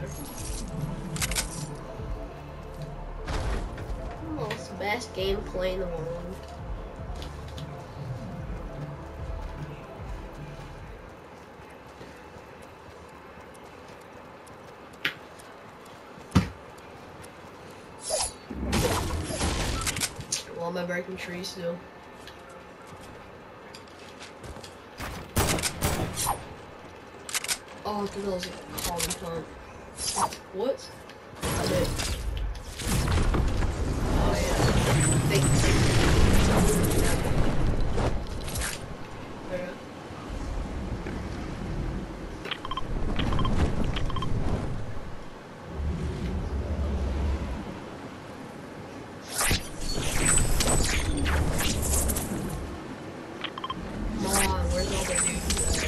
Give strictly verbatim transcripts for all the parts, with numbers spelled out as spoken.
Oh, it's the best gameplay in the world. Well, am I breaking trees still? Oh, I thought that was a common pump. What? I did. Oh yeah. Thanks. There. Come on, where's all the dudes at?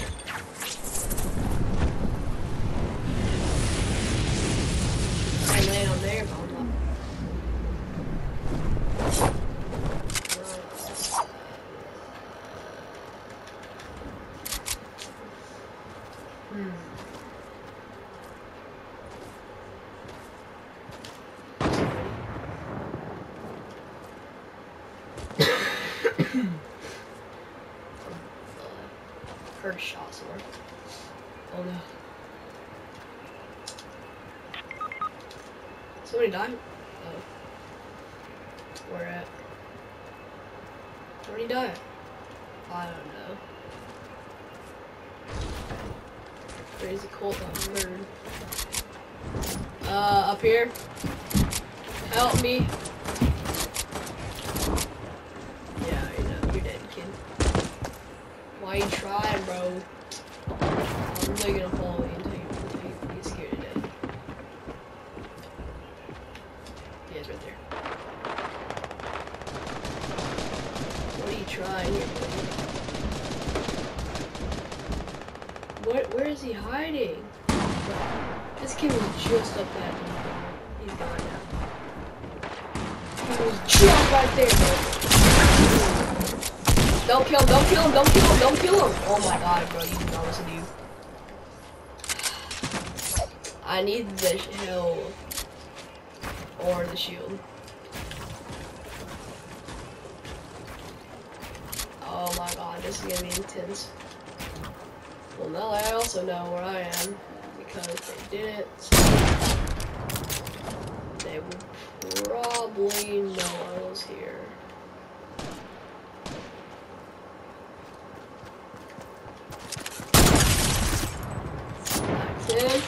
I land on there, but I'm not. Hmm. Heard a shot somewhere. Oh no. Somebody died? Oh. Where at? Where'd he die? I don't know. Crazy cult got murdered. Uh, up here? Help me. Yeah, you know, you're dead, kid. Why you trying, bro? I'm really gonna follow you until you, until you get scared to death. Yeah, it's right there. What are you trying here, buddy? What? Where is he hiding? This kid was just up that. He's gone now. He was just right there, bro. Don't kill him, don't kill him, don't kill him, don't kill him! Oh my god, bro, you do not listen to you. I need the heal or the shield. Oh my god, this is gonna be intense. Well, now I also know where I am because they didn't. They would probably know I was here. Good.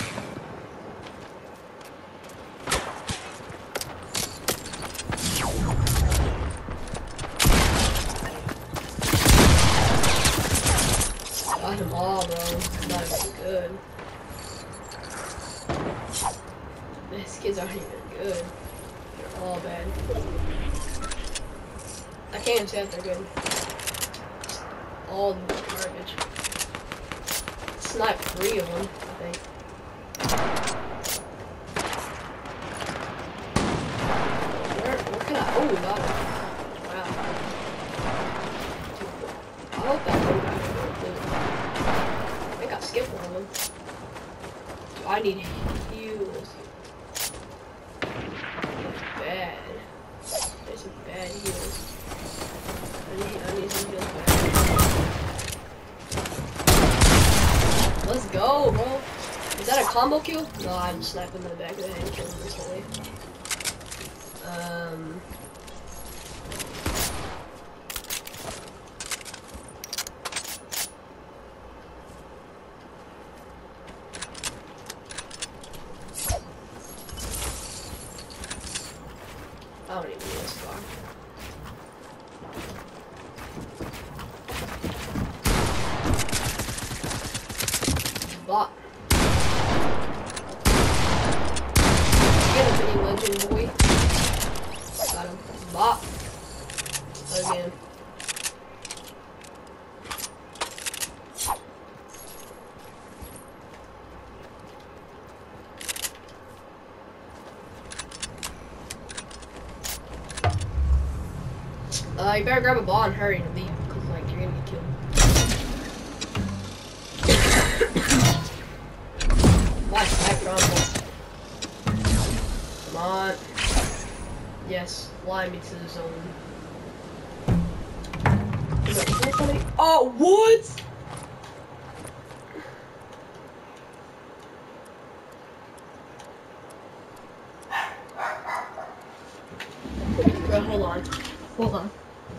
Got them all, bro. Not even good. These kids aren't even good. They're all bad. I can't even say that they're good. All garbage. Snipe three of them, I think. Where, where can I? Oh, got it. Wow. I hope that one got it. I think I skipped one of them. I need heals. Bad. There's some bad heals. I need, I need some heals back. Let's go, bro. Is that a combo kill? No, I'm sniping in the back of the head and killing him instantly. Um. I don't even know this far. Bot. Get him, mini legend boy. Got him. Bot. Again. Uh, you better grab a ball and hurry and leave, because, like, you're gonna get killed. Why sniper on this? Yes, fly me to the zone. Oh, what? Bro, hold on. Hold on.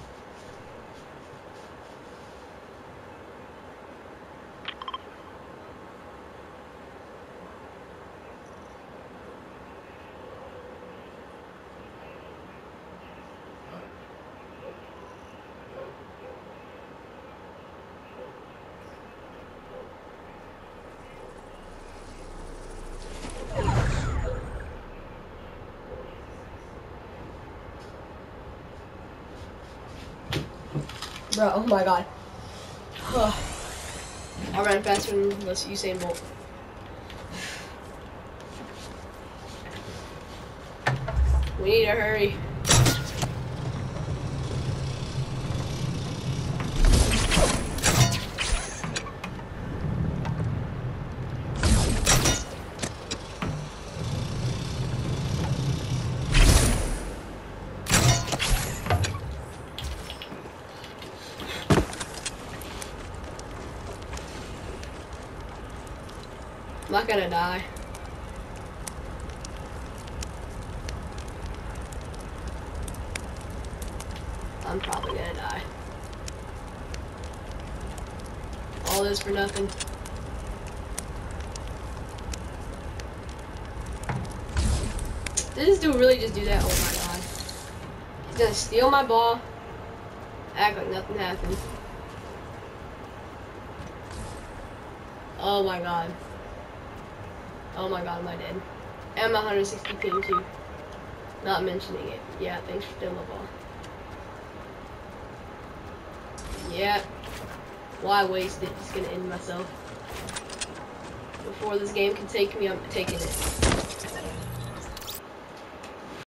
Bro, oh my god. I ran faster than Usain Bolt. We need to hurry. I'm not gonna die. I'm probably gonna die. All this for nothing. Did this dude really just do that? Oh my god. He's gonna steal my ball. Act like nothing happened. Oh my god. Oh my god, am I dead? And my one hundred sixty ping too. Not mentioning it. Yeah, thanks for stealing my ball. Yeah. Why waste it? Just gonna end myself. Before this game can take me, I'm taking it.